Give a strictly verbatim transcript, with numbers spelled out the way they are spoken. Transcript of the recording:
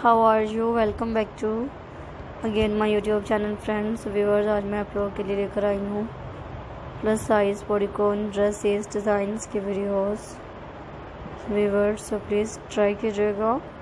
How are you welcome back to again my YouTube channel friends viewers. आज मैं आप लोगों के लिए लेकर आई हूँ plus size bodycon dresses designs के videos viewers, so please try कीजिएगा।